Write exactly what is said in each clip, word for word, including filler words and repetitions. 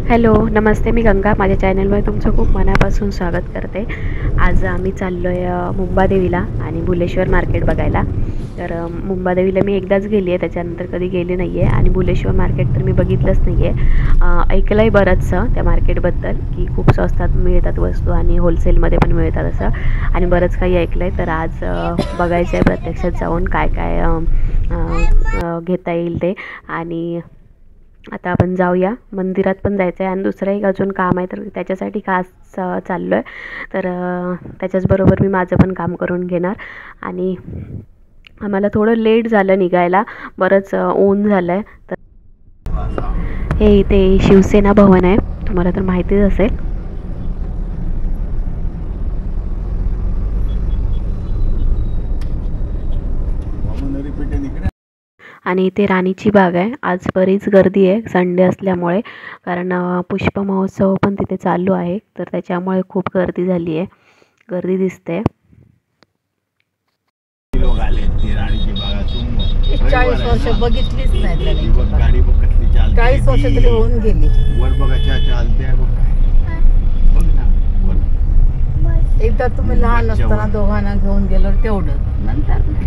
Hello नमस्ते, मी गंगा. माझ्या चॅनलमध्ये तुमचं खूप मनापासून स्वागत करते. आज आम्ही चाललो आहे मुंबादेवीला आणि भुलेश्वर मार्केट बघायला. तर मुंबादेवीला मी एकदाच गेली आहे, त्याच्यानंतर कधी गेले नाही आहे. आणि भुलेश्वर मार्केट तर मी बघितलंच नाही आहे. ऐकलं आहे बरंचसं त्या मार्केटबद्दल की खूप स्वस्तात मिळतात वस्तू आणि होलसेलमध्ये पण मिळतात असं, आणि बरंच काही ऐकलं आहे. तर आज बघायचं आहे प्रत्यक्षात जाऊन काय काय घेता येईल ते. आणि आता आपण जाऊया. मंदिरात पण जायचं आहे आणि दुसरं एक अजून काम आहे, तर त्याच्यासाठी खास चाललो आहे. तर त्याच्याचबरोबर मी माझं पण काम करून घेणार. आणि आम्हाला थोडं लेट झालं निघायला, बरंच ऊन झालं आहे. तर हे इथे शिवसेना भवन आहे, तुम्हाला तर माहितीच असेल. आणि इथे राणीची बाग आहे. आज बरीच गर्दी आहे संडे असल्यामुळे, कारण पुष्प महोत्सव पण तिथे चालू आहे, तर त्याच्यामुळे खूप गर्दी झाली आहे, गर्दी दिसते. चाळीस वर्ष बघितलीच नाही, चाळीस वर्ष तरी होऊन गेली. एकदा तुम्ही लहान असताना दोघांना घेऊन गेलो तेवढं, नंतर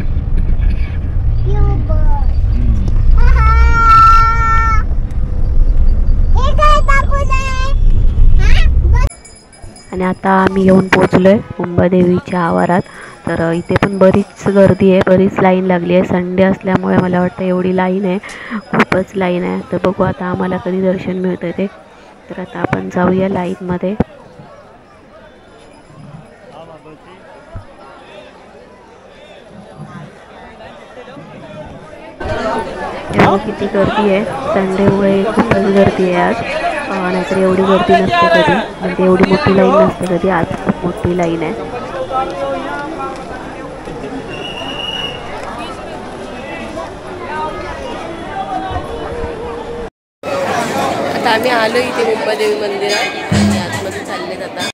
आणि आता आम्ही येऊन पोचलो आहे मुंबादेवीच्या आवारात. तर इथे पण बरीच गर्दी आहे, बरीच लाईन लागली आहे. संडे असल्यामुळे मला वाटतं एवढी लाईन आहे, खूपच लाईन आहे. तर बघू आता आम्हाला कधी दर्शन मिळतं ते. तर आता आपण जाऊया लाईनमध्ये. किती गर्दी आहे, संडेमुळे खूपच गर्दी आहे आज. नाहीतर एवढी गर्दी नसते कधी, म्हणजे एवढी मोठी लाईन नसते कधी. आज खूप मोठी लाईन आहे. आता आम्ही आलो इथे मुंबादेवी मंदिरात आणि आतमध्ये चालले आता.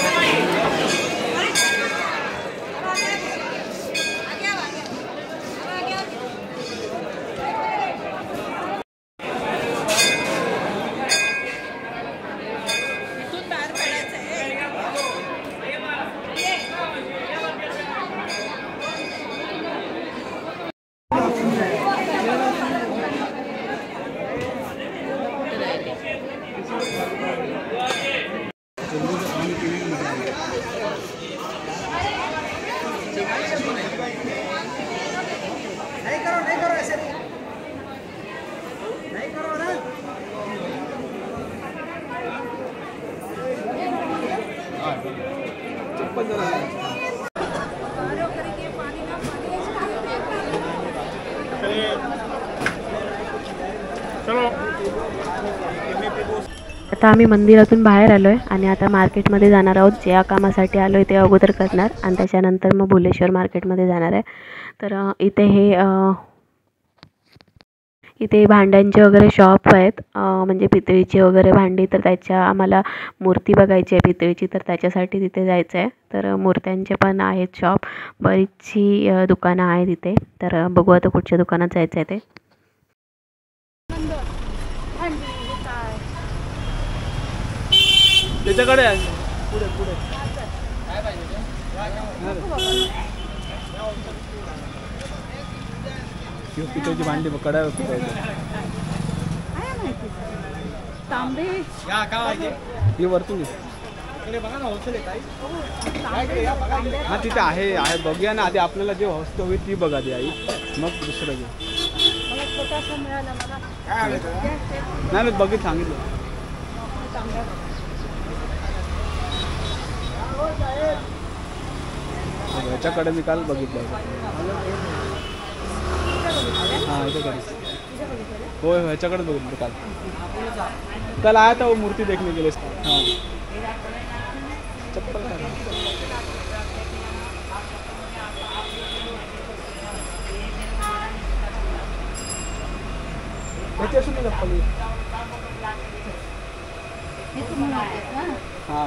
आता आम्ही मंदिरातून बाहेर आलो आहे आणि आता मार्केटमध्ये जाणार आहोत. ज्या कामासाठी आलो आहे ते अगोदर करणार आणि त्याच्यानंतर मग भुलेश्वर मार्केटमध्ये जाणार आहे. तर इथे हे इथे भांड्यांचे वगैरे शॉप आहेत, म्हणजे पितळीची वगैरे भांडी. तर त्याच्या आम्हाला मूर्ती बघायची आहे पितळीची, तर त्याच्यासाठी तिथे जायचं आहे. तर मूर्त्यांचे पण आहेत शॉप, बरीचशी दुकानं आहेत तिथे. तर बघू आता कुठच्या दुकानात जायचं आहे ते. त्याच्याकडे पुढे पुढे पितळेची भांडी कडा तांबे हे वरतून हा तिथे आहे आहे बघूया ना आधी. आपल्याला जे वस्तू हवी ती बघा ती आई, मग दुसरं घे. नाही नाही बघित सांगितलं. ह्याच्याकडे मी काल बघितलं. हां ह्याच्याकडे होय हो ह्याच्याकडे बघितलं काल. काल आया था वो मूर्ति देखने के लिए. हाँ चप्पल ह्याची असून नाही चप्पल. हां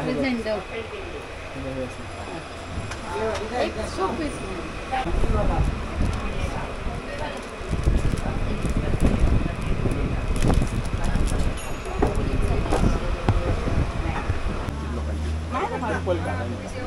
चप्पल काढा.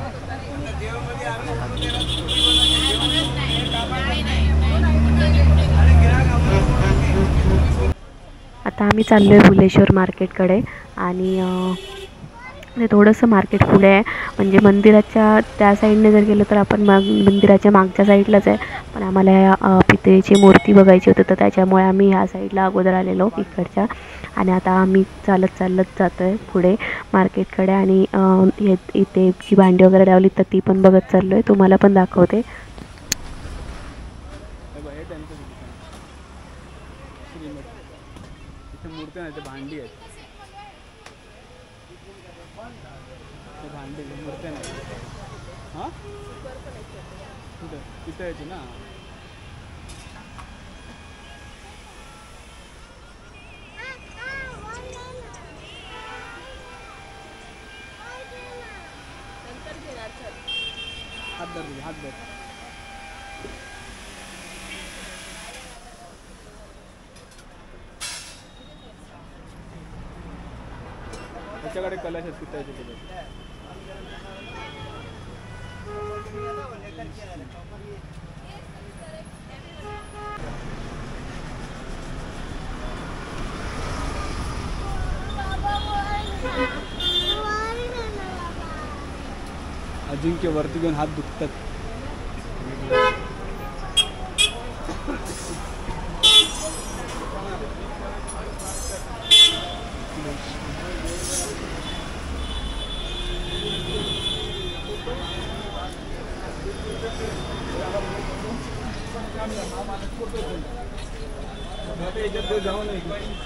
आता आम्ही चाललो आहे भुलेश्वर मार्केटकडे आणि ते थोडंसं मार्केट पुढे आहे, म्हणजे मंदिराच्या त्या साईडने जर गेलं तर आपण माग मंदिराच्या मागच्या साईडलाच आहे. पण आम्हाला ह्या पितळेची मूर्ती बघायची होती, तर त्याच्यामुळे आम्ही ह्या साईडला अगोदर आलेलो इकडच्या. आणि आता आम्ही चालत चालत जातो आहे पुढे मार्केटकडे. आणि हे इथे जी भांडी वगैरे लावली तर ती पण बघत चाललो आहे, तुम्हाला पण दाखवते. मूर्त्या नाही, ते भांडी आहेत. ते भांडी मूर्त्या नाही. हां कुठं तिथं यायची ना. हात धर तुझे, हात धर. त्याच्याकडे कलश आहेत पितळेचे तिथे. अजिंक्य वरती घेऊन हात दुखतात. जाऊ नाही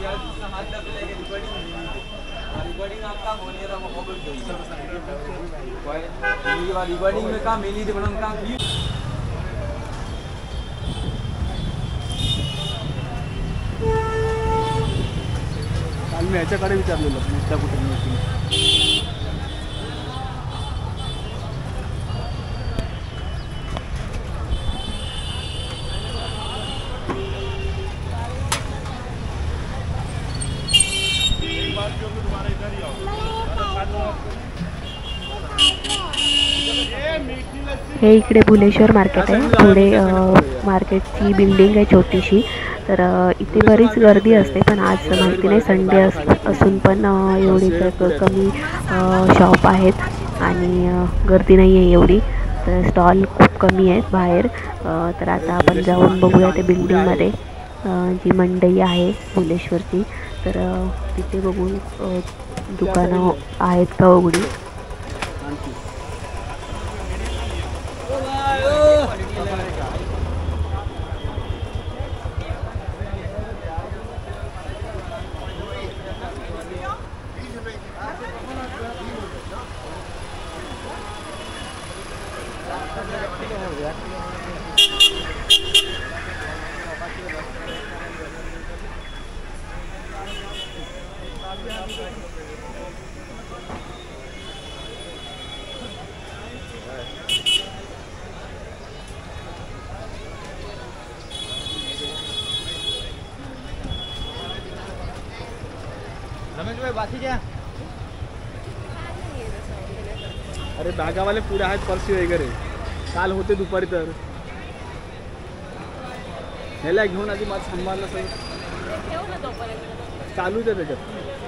रिकॉर्डिंग में काम मेली बनवून काम. काल मी ह्याच्याकडे विचारलेलं नुसत्या कुठे मिळतील. हे इकडे भुलेश्वर मार्केट आहे. पुढे मार्केटची बिल्डिंग आहे छोटीशी. तर इथे बरीच गर्दी असते, पण आज माहिती नाही संडे अस असून पण एवढी कमी शॉप आहेत आणि गर्दी नाही आहे एवढी. तर स्टॉल खूप कमी आहेत बाहेर. तर आता आपण जाऊन बघूया ते बिल्डिंगमध्ये जी मंडई आहे भुलेश्वरची. तर तिथे बघून दुकानं आहेत का उघडी. अरे बॅगावाले पुढे आहेत पर्सी वगैरे. काल होते दुपारी तर ह्याला घेऊन आधी माझं सांभाळलं सगळं चालूच आहे त्याच्यात.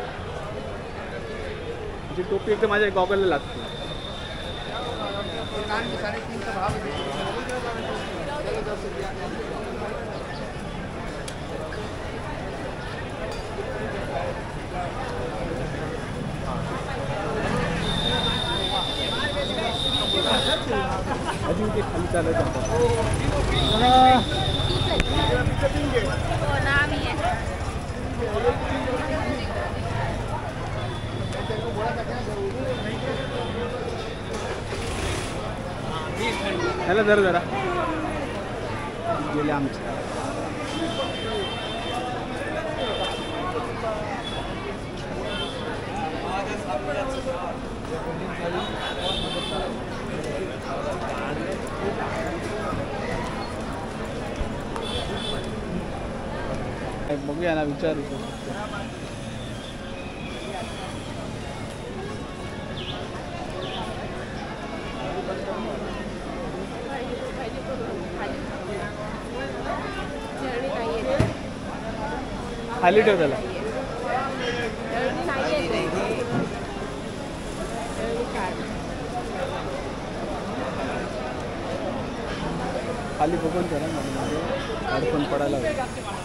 म्हणजे टोपी एकदम माझ्या गॉगलला लागते. अजून ते खाली चालत जातात. ह्याला जरा जरा गेले आमचे. बघूया ना विचारू. खाली ठेव त्याला. खाली बघून करा म्हणजे अडकून पडायला हवं.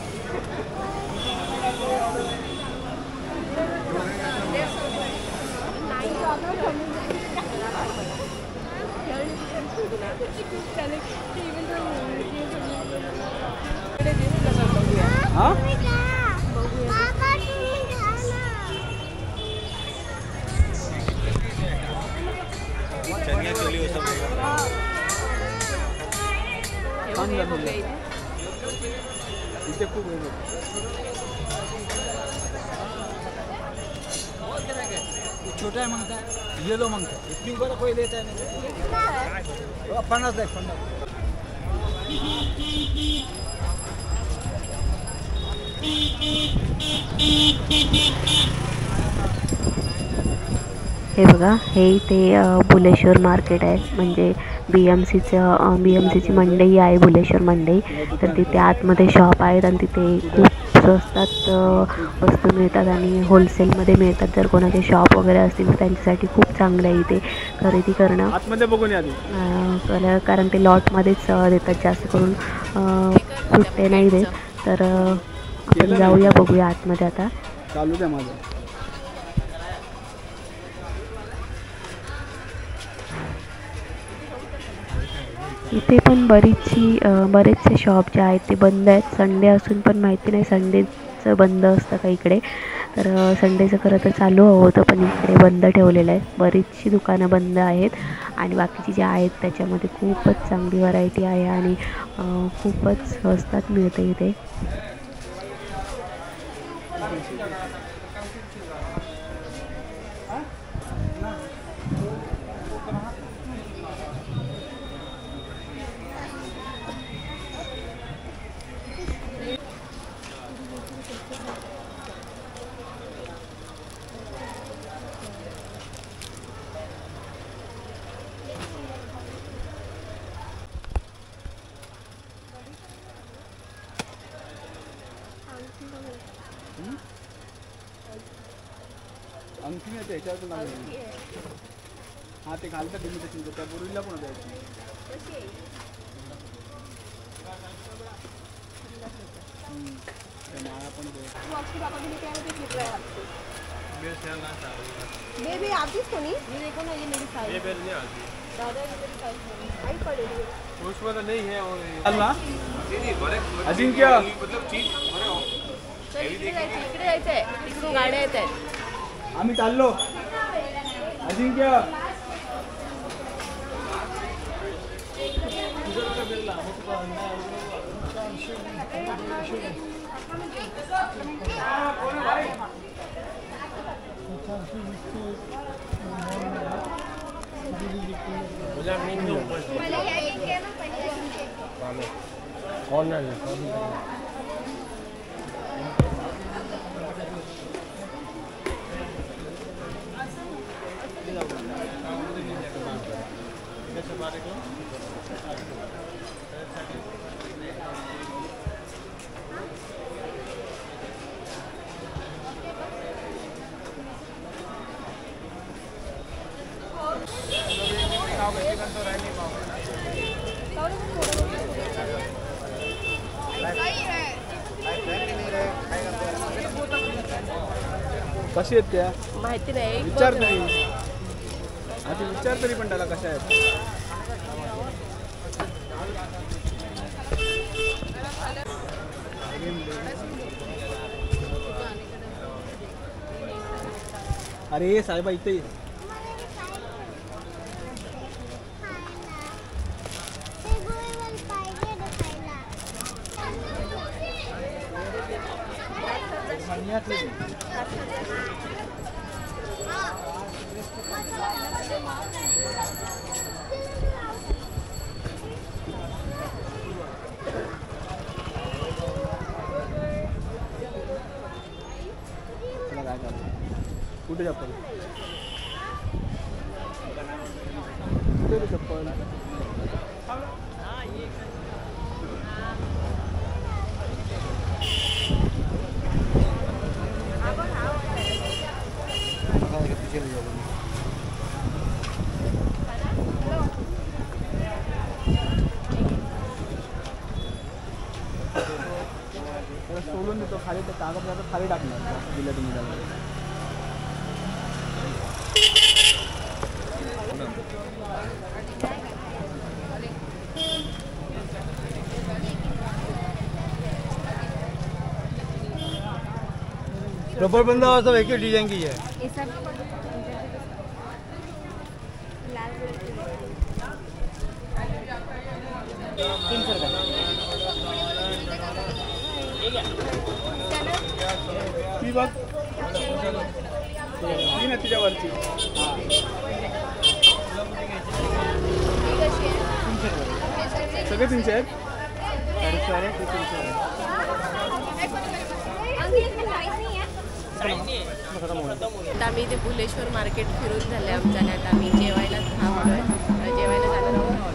हा इथे खूप छोटा आहे म्हणतात येलो म्हणतात इतकी बरं पहिले येत आहे पन्नास आहे पन्नास. हे बघा, हे इथे भुलेश्वर मार्केट आहे, म्हणजे बी एम सीचं बी एम सीची मंडई आहे भुलेश्वर मंडई. तर तिथे आतमध्ये शॉप आहेत आणि तिथे खूप स्वस्तात वस्तू मिळतात आणि होलसेलमध्ये मिळतात. जर कोणाचे शॉप वगैरे असतील तर त्यांच्यासाठी खूप चांगलं आहे इथे खरेदी करणं. आतमध्ये बघून या कारण ते लॉटमध्येच देतात, जास्त करून सुट्टे नाही देत. तर आपण जाऊया, बघूया आतमध्ये. आता चालू द्या माझं. इथे पण बरीचशी बरेचसे शॉप जे आहेत ते बंद आहेत. संडे असून पण माहिती नाही संडेचं बंद असतं का इकडे. तर संडेचं खरं तर चालू हवं होतं, पण इकडे बंद ठेवलेलं आहे. बरीचशी दुकानं बंद आहेत आणि बाकीची जी आहेत त्याच्यामध्ये खूपच चांगली व्हरायटी आहे आणि खूपच स्वस्तात मिळते इथे. अंगठी येते ह्याच्यावर लागले. हा ते घालतात इमिटेशन, त्या बोरीला पण द्यायची. माळा पण अजिंक्य तिकडून गाड्या येत आहेत. आम्ही चाललो. अजिंक्य कशी आहेत त्या माहिती नाही, विचार तरी. आधी विचार तरी पण त्याला कशा आहेत. अरे साहेबा इथे कुठे चप्पल कुठे चप्पल त्याला सोडून देतो खाली, तर कागद खाली टाकणार दिलं तुम्ही त्याला. रबर बंदा हुआ सब एक ही डिजाइन की है। तीन सौ रुपये ती बघ, ती ना तिच्यावरची. हां सगळे तीनशे आहेत. अडीचशे आहे ते तीनशे आहे. आता आम्ही इथे भुलेश्वर मार्केट फिरून झालं आमचं आणि आता आम्ही जेवायला थांबलो आहे. जेवायला जाणार आहोत.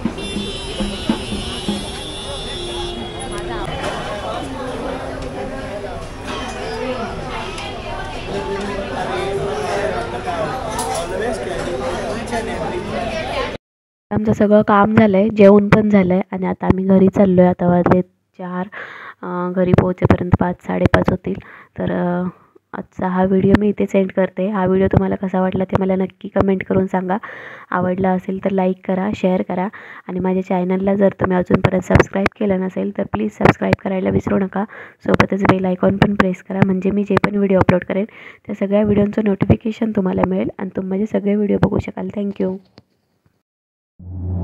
आमचं सगळं काम झालं आहे, जेवण पण झालं आहे आणि आता आम्ही घरी चाललो आहे. आता वाजले चार, घरी पोहोचेपर्यंत पाच साडेपाच होतील. तर आजचा हा व्हिडिओ मी इथे सेंड करते. हा व्हिडिओ तुम्हाला कसा वाटला ते मला नक्की कमेंट करून सांगा. आवडला असेल तर लाईक करा, शेअर करा आणि माझ्या चॅनलला जर तुम्ही अजूनपर्यंत सबस्क्राईब केलं नसेल तर प्लीज सबस्क्राईब करायला विसरू नका. सोबतच बेल आयकॉन पण प्रेस करा, म्हणजे मी जे पण व्हिडिओ अपलोड करेन त्या सगळ्या व्हिडिओचं नोटिफिकेशन तुम्हाला मिळेल आणि तुम्ही माझे सगळे व्हिडिओ बघू शकाल. थँक्यू.